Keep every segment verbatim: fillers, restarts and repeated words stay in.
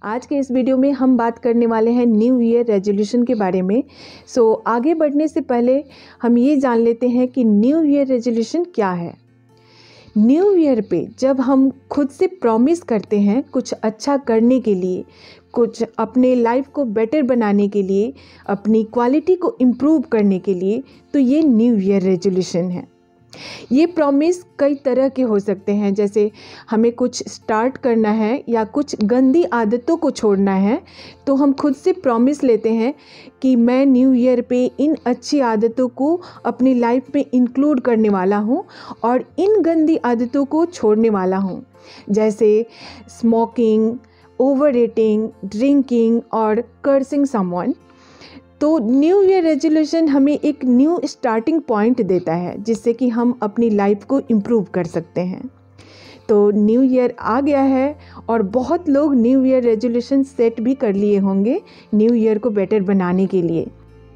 आज के इस वीडियो में हम बात करने वाले हैं न्यू ईयर रेजोल्यूशन के बारे में। सो so, आगे बढ़ने से पहले हम ये जान लेते हैं कि न्यू ईयर रेजोल्यूशन क्या है। न्यू ईयर पे जब हम खुद से प्रॉमिस करते हैं कुछ अच्छा करने के लिए, कुछ अपने लाइफ को बेटर बनाने के लिए, अपनी क्वालिटी को इम्प्रूव करने के लिए, तो ये न्यू ईयर रेजोल्यूशन है। ये प्रॉमिस कई तरह के हो सकते हैं, जैसे हमें कुछ स्टार्ट करना है या कुछ गंदी आदतों को छोड़ना है, तो हम खुद से प्रॉमिस लेते हैं कि मैं न्यू ईयर पे इन अच्छी आदतों को अपनी लाइफ में इंक्लूड करने वाला हूँ और इन गंदी आदतों को छोड़ने वाला हूँ, जैसे स्मोकिंग, ओवर ईटिंग, ड्रिंकिंग और कर्सिंग समवन। तो न्यू ईयर रेजोल्यूशन हमें एक न्यू स्टार्टिंग पॉइंट देता है जिससे कि हम अपनी लाइफ को इम्प्रूव कर सकते हैं। तो न्यू ईयर आ गया है और बहुत लोग न्यू ईयर रेजोल्यूशन सेट भी कर लिए होंगे न्यू ईयर को बेटर बनाने के लिए।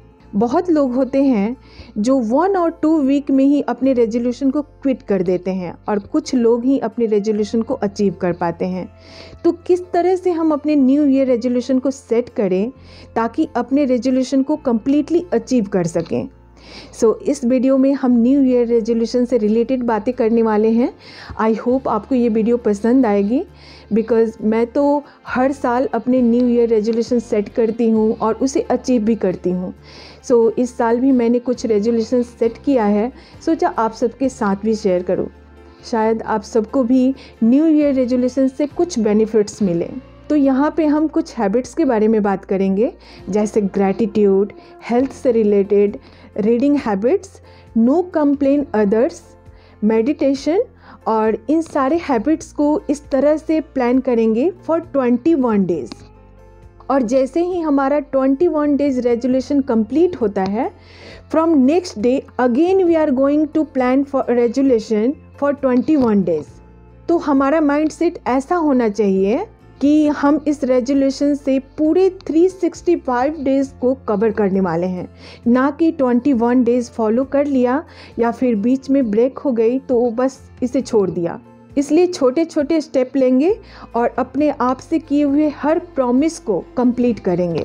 बहुत लोग होते हैं जो वन और टू वीक में ही अपने रेजोल्यूशन को क्विट कर देते हैं और कुछ लोग ही अपने रेजोल्यूशन को अचीव कर पाते हैं। तो किस तरह से हम अपने न्यू ईयर रेजोल्यूशन को सेट करें ताकि अपने रेजोल्यूशन को कम्प्लीटली अचीव कर सकें। सो so, इस वीडियो में हम न्यू ईयर रेजोल्यूशन से रिलेटेड बातें करने वाले हैं। आई होप आपको ये वीडियो पसंद आएगी, बिकॉज़ मैं तो हर साल अपने न्यू ईयर रेजोल्यूशन सेट करती हूँ और उसे अचीव भी करती हूँ। सो so, इस साल भी मैंने कुछ रेजोल्यूशन सेट किया है, सोचा आप सबके साथ भी शेयर करूँ। शायद आप सबको भी न्यू ईयर रेजोल्यूशन से कुछ बेनिफिट्स मिले। तो यहाँ पे हम कुछ हैबिट्स के बारे में बात करेंगे, जैसे ग्रैटिट्यूड, हेल्थ से related, reading habits, no complain others, meditation, और इन सारे हैबिट्स को इस तरह से प्लान करेंगे फॉर ट्वेंटी वन डेज़। और जैसे ही हमारा twenty one days resolution complete होता है, from next day again we are going to plan for resolution for twenty one days. तो हमारा माइंडसेट ऐसा होना चाहिए कि हम इस रेजोल्यूशन से पूरे थ्री सिक्सटी फाइव डेज़ को कवर करने वाले हैं, ना कि ट्वेंटी वन डेज़ फॉलो कर लिया या फिर बीच में ब्रेक हो गई तो बस इसे छोड़ दिया। इसलिए छोटे छोटे स्टेप लेंगे और अपने आप से किए हुए हर प्रॉमिस को कंप्लीट करेंगे।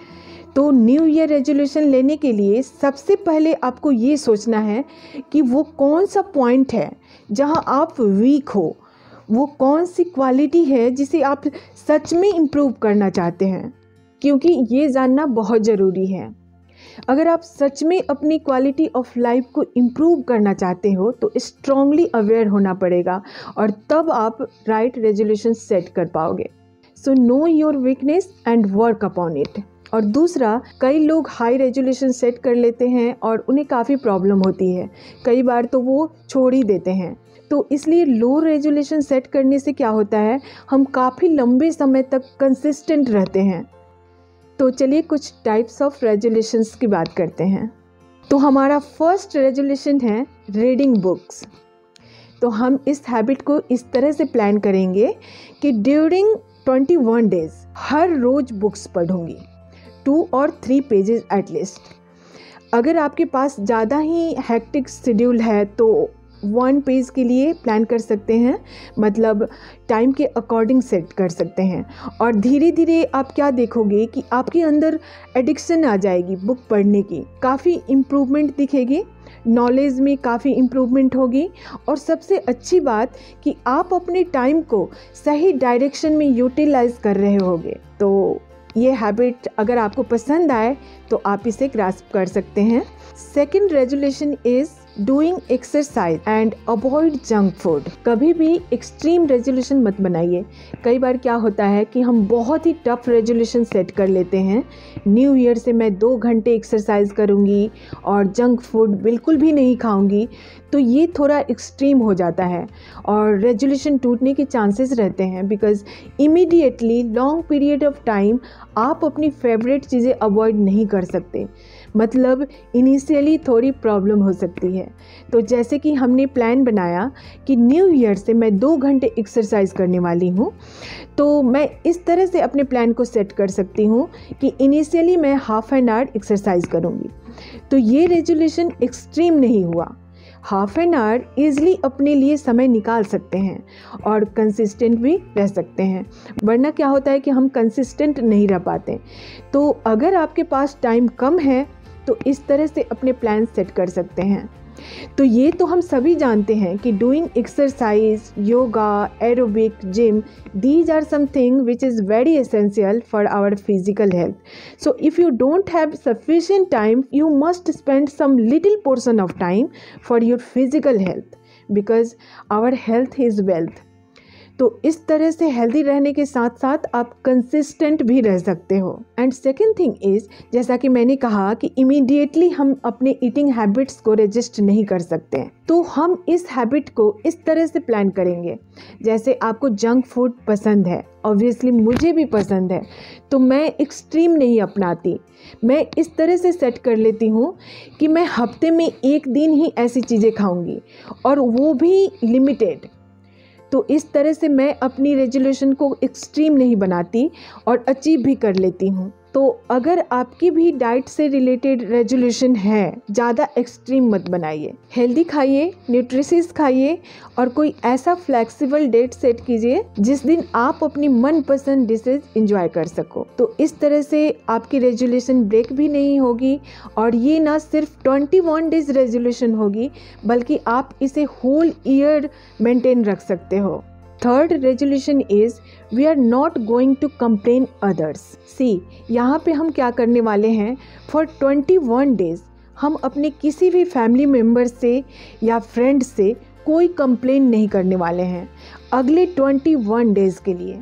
तो न्यू ईयर रेजोल्यूशन लेने के लिए सबसे पहले आपको ये सोचना है कि वो कौन सा पॉइंट है जहां आप वीक हो, वो कौन सी क्वालिटी है जिसे आप सच में इम्प्रूव करना चाहते हैं, क्योंकि ये जानना बहुत ज़रूरी है। अगर आप सच में अपनी क्वालिटी ऑफ लाइफ को इम्प्रूव करना चाहते हो तो स्ट्रांगली अवेयर होना पड़ेगा और तब आप राइट रेजोल्यूशन सेट कर पाओगे। So know your weakness and work upon it. और दूसरा, कई लोग हाई रेजोल्यूशन सेट कर लेते हैं और उन्हें काफ़ी प्रॉब्लम होती है, कई बार तो वो छोड़ ही देते हैं। तो इसलिए लो रेजोल्यूशन सेट करने से क्या होता है, हम काफ़ी लंबे समय तक कंसिस्टेंट रहते हैं। तो चलिए कुछ टाइप्स ऑफ रेजोल्यूशंस की बात करते हैं। तो हमारा फर्स्ट रेजोल्यूशन है रीडिंग बुक्स। तो हम इस हैबिट को इस तरह से प्लान करेंगे कि ड्यूरिंग ट्वेंटी वन डेज़ हर रोज़ बुक्स पढ़ूंगी, टू और थ्री पेजेस एटलीस्ट। अगर आपके पास ज़्यादा ही हेक्टिक शेड्यूल है तो वन पेज के लिए प्लान कर सकते हैं, मतलब टाइम के अकॉर्डिंग सेट कर सकते हैं। और धीरे धीरे आप क्या देखोगे कि आपके अंदर एडिक्शन आ जाएगी बुक पढ़ने की, काफ़ी इम्प्रूवमेंट दिखेगी, नॉलेज में काफ़ी इम्प्रूवमेंट होगी। और सबसे अच्छी बात कि आप अपने टाइम को सही डायरेक्शन में यूटिलाइज कर रहे होगे। तो ये हैबिट अगर आपको पसंद आए तो आप इसे ग्रास्प कर सकते हैं। Second resolution is doing exercise and avoid junk food. कभी भी एक्सट्रीम रेजोल्यूशन मत बनाइए। कई बार क्या होता है कि हम बहुत ही टफ रेजोल्यूशन सेट कर लेते हैं, न्यू ईयर से मैं दो घंटे एक्सरसाइज करूंगी और जंक फूड बिल्कुल भी नहीं खाऊंगी, तो ये थोड़ा एक्सट्रीम हो जाता है और रेजोल्यूशन टूटने के चांसेस रहते हैं, because immediately long period of time आप अपनी फेवरेट चीज़ें अवॉइड नहीं कर सकते, मतलब इनिशियली थोड़ी प्रॉब्लम हो सकती है। तो जैसे कि हमने प्लान बनाया कि न्यू ईयर से मैं दो घंटे एक्सरसाइज करने वाली हूँ, तो मैं इस तरह से अपने प्लान को सेट कर सकती हूँ कि इनिशियली मैं हाफ एन आवर एक्सरसाइज करूँगी। तो ये रेजोल्यूशन एक्सट्रीम नहीं हुआ, हाफ एन आवर ईज़िली अपने लिए समय निकाल सकते हैं और कंसिस्टेंट भी रह सकते हैं। वरना क्या होता है कि हम कंसिस्टेंट नहीं रह पाते। तो अगर आपके पास टाइम कम है तो इस तरह से अपने प्लान सेट कर सकते हैं। तो ये तो हम सभी जानते हैं कि doing exercise, yoga, aerobic, gym, these are something which is very essential for our physical health. So if you don't have sufficient time, you must spend some little portion of time for your physical health, because our health is wealth. तो इस तरह से healthy रहने के साथ साथ आप consistent भी रह सकते हो। एंड सेकेंड थिंग इज़, जैसा कि मैंने कहा कि इमीडिएटली हम अपने ईटिंग हैबिट्स को रजिस्ट नहीं कर सकते हैं, तो हम इस हैबिट को इस तरह से प्लान करेंगे। जैसे आपको जंक फूड पसंद है, ऑब्वियसली मुझे भी पसंद है, तो मैं एक्सट्रीम नहीं अपनाती। मैं इस तरह से सेट कर लेती हूँ कि मैं हफ्ते में एक दिन ही ऐसी चीज़ें खाऊंगी, और वो भी लिमिटेड। तो इस तरह से मैं अपनी रेजोल्यूशन को एक्सट्रीम नहीं बनाती और अचीव भी कर लेती हूँ। तो अगर आपकी भी डाइट से रिलेटेड रेजोल्यूशन है, ज़्यादा एक्सट्रीम मत बनाइए। हेल्दी खाइए, न्यूट्रिशियस खाइए, और कोई ऐसा फ्लेक्सिबल डेट सेट कीजिए जिस दिन आप अपनी मनपसंद डिशेज एंजॉय कर सको। तो इस तरह से आपकी रेजोल्यूशन ब्रेक भी नहीं होगी, और ये ना सिर्फ इक्कीस डेज रेजोल्यूशन होगी, बल्कि आप इसे होल ईयर मेंटेन रख सकते हो। Third resolution is we are not going to complain others. See, यहाँ पे हम क्या करने वाले हैं, फॉर इक्कीस डेज हम अपने किसी भी फैमिली मेम्बर से या फ्रेंड से कोई कंप्लेन नहीं करने वाले हैं अगले इक्कीस डेज़ के लिए।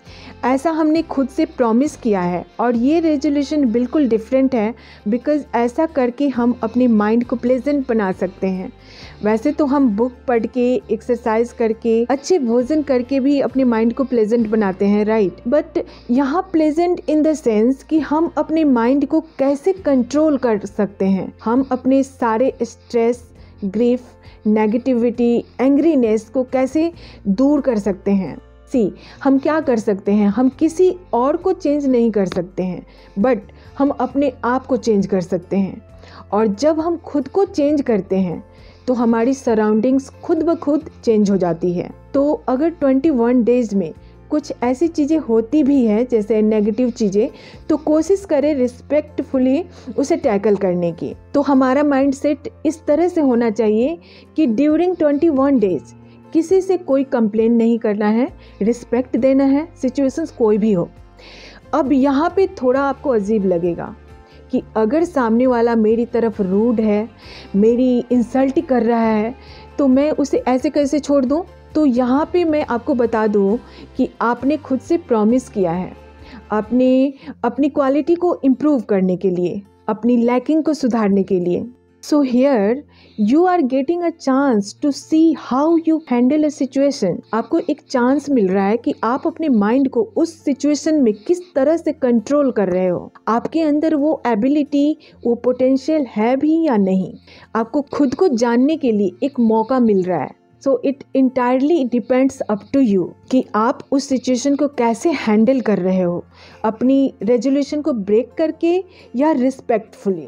ऐसा हमने खुद से प्रॉमिस किया है, और ये रेजोल्यूशन बिल्कुल डिफरेंट है, बिकॉज़ ऐसा करके हम अपने माइंड को प्लेजेंट बना सकते हैं। वैसे तो हम बुक पढ़ के, एक्सरसाइज करके, अच्छे भोजन करके भी अपने माइंड को प्लेजेंट बनाते हैं, राइट। बट यहाँ प्लेजेंट इन द सेंस कि हम अपने माइंड को कैसे कंट्रोल कर सकते हैं। हम अपने सारे स्ट्रेस, ग्रीफ, नेगेटिविटी, एंग्रीनेस को कैसे दूर कर सकते हैं। सी, हम क्या कर सकते हैं, हम किसी और को चेंज नहीं कर सकते हैं, बट हम अपने आप को चेंज कर सकते हैं। और जब हम खुद को चेंज करते हैं तो हमारी सराउंडिंग्स खुद ब खुद चेंज हो जाती है। तो अगर इक्कीस डेज में कुछ ऐसी चीज़ें होती भी हैं जैसे नेगेटिव चीज़ें, तो कोशिश करें रिस्पेक्टफुली उसे टैकल करने की। तो हमारा माइंडसेट इस तरह से होना चाहिए कि ड्यूरिंग इक्कीस डेज किसी से कोई कंप्लेन नहीं करना है, रिस्पेक्ट देना है, सिचुएशंस कोई भी हो। अब यहाँ पे थोड़ा आपको अजीब लगेगा कि अगर सामने वाला मेरी तरफ रूड है, मेरी इंसल्ट कर रहा है, तो मैं उसे ऐसे कैसे छोड़ दूँ। तो यहाँ पे मैं आपको बता दूँ कि आपने खुद से प्रॉमिस किया है, आपने अपनी क्वालिटी को इम्प्रूव करने के लिए, अपनी लैकिंग को सुधारने के लिए। So here you are getting a chance to see how you handle a situation. आपको एक चांस मिल रहा है कि आप अपने माइंड को उस सिचुएशन में किस तरह से कंट्रोल कर रहे हो। आपके अंदर वो एबिलिटी, वो पोटेंशियल है भी या नहीं, आपको खुद को जानने के लिए एक मौका मिल रहा है। So it entirely depends up to you कि आप उस सिचुएशन को कैसे हैंडल कर रहे हो, अपनी रेजोल्यूशन को ब्रेक करके या respectfully.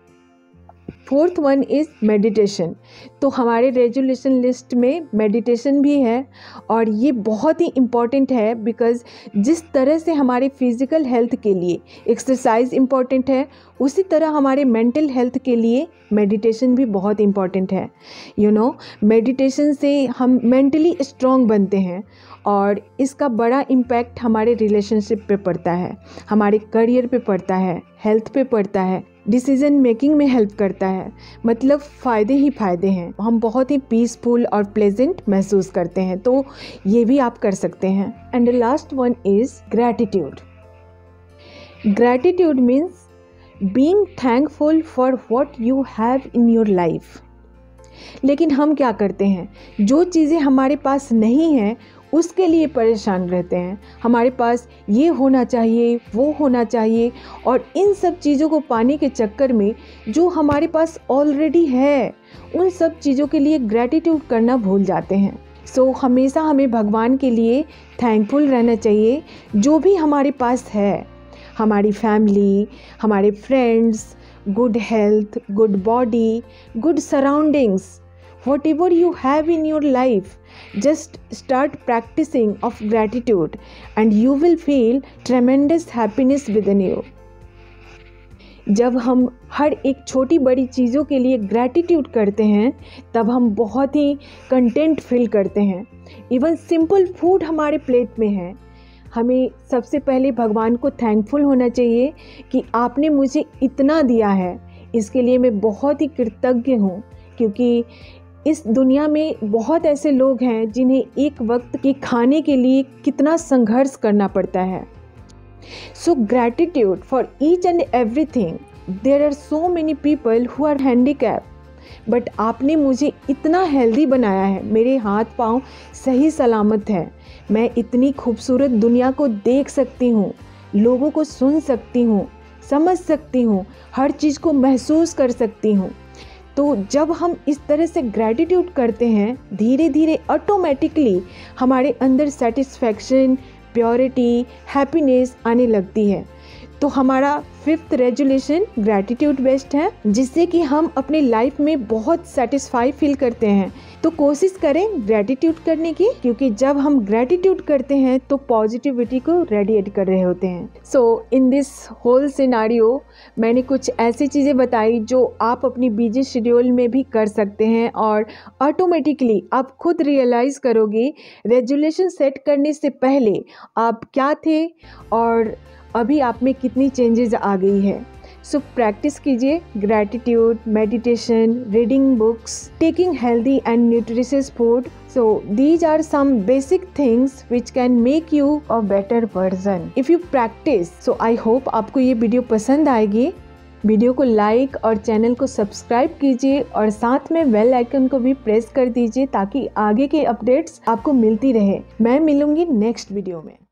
Fourth one is meditation. तो हमारे रेजोल्यूशन लिस्ट में मेडिटेशन भी है, और ये बहुत ही इम्पॉर्टेंट है, बिकॉज़ जिस तरह से हमारे फिज़िकल हेल्थ के लिए एक्सरसाइज इम्पॉर्टेंट है, उसी तरह हमारे मेंटल हेल्थ के लिए मेडिटेशन भी बहुत इम्पॉर्टेंट है। यू नो, मेडिटेशन से हम मेंटली स्ट्रॉन्ग बनते हैं, और इसका बड़ा इम्पैक्ट हमारे रिलेशनशिप पे पड़ता है, हमारे करियर पे पड़ता है, हेल्थ पे पड़ता है, डिसीजन मेकिंग में हेल्प करता है। मतलब फ़ायदे ही फ़ायदे हैं, हम बहुत ही पीसफुल और प्लेजेंट महसूस करते हैं। तो ये भी आप कर सकते हैं। And the last one is gratitude. Gratitude means being thankful for what you have in your life. लेकिन हम क्या करते हैं, जो चीज़ें हमारे पास नहीं हैं उसके लिए परेशान रहते हैं। हमारे पास ये होना चाहिए, वो होना चाहिए, और इन सब चीज़ों को पाने के चक्कर में जो हमारे पास ऑलरेडी है उन सब चीज़ों के लिए ग्रैटिट्यूड करना भूल जाते हैं। सो so, हमेशा हमें भगवान के लिए थैंकफुल रहना चाहिए जो भी हमारे पास है। हमारी फैमिली, हमारे friends, good health, good body, good surroundings, whatever you have in your life, just start practicing of gratitude and you will feel tremendous happiness within you. जब हम हर एक छोटी बड़ी चीज़ों के लिए ग्रैटिट्यूड करते हैं तब हम बहुत ही कंटेंट फील करते हैं। इवन सिंपल फूड हमारे प्लेट में है, हमें सबसे पहले भगवान को थैंकफुल होना चाहिए कि आपने मुझे इतना दिया है, इसके लिए मैं बहुत ही कृतज्ञ हूँ। क्योंकि इस दुनिया में बहुत ऐसे लोग हैं जिन्हें एक वक्त के खाने के लिए कितना संघर्ष करना पड़ता है। So gratitude for each and everything. There are so many people who are handicapped. But आपने मुझे इतना हेल्दी बनाया है, मेरे हाथ पाँव सही सलामत है, मैं इतनी खूबसूरत दुनिया को देख सकती हूँ, लोगों को सुन सकती हूँ, समझ सकती हूँ, हर चीज़ को महसूस कर सकती हूँ। तो जब हम इस तरह से ग्रैटिट्यूड करते हैं, धीरे धीरे ऑटोमेटिकली हमारे अंदर सेटिस्फैक्शन, प्योरिटी, हैप्पीनेस आने लगती है। तो हमारा फिफ्थ रेजोल्यूशन ग्रैटिट्यूड बेस्ड है, जिससे कि हम अपने लाइफ में बहुत सेटिस्फाई फील करते हैं। तो कोशिश करें ग्रैटिट्यूड करने की, क्योंकि जब हम ग्रैटिट्यूड करते हैं तो पॉजिटिविटी को रेडिएट कर रहे होते हैं। So in this whole scenario मैंने कुछ ऐसी चीज़ें बताई जो आप अपनी बिजी शेड्यूल में भी कर सकते हैं और ऑटोमेटिकली आप खुद रियलाइज़ करोगे रेजोल्यूशन सेट करने से पहले आप क्या थे और अभी आप में कितनी चेंजेस आ गई है। सो प्रैक्टिस कीजिए gratitude, meditation, reading books, taking healthy and nutritious food. So these are some basic things which can make you a better person if you practice. So I hope आपको ये वीडियो पसंद आएगी। Video को like और channel को subscribe कीजिए और साथ में बेल आइकन को भी प्रेस कर दीजिए ताकि आगे के अपडेट्स आपको मिलती रहे। मैं मिलूंगी नेक्स्ट वीडियो में।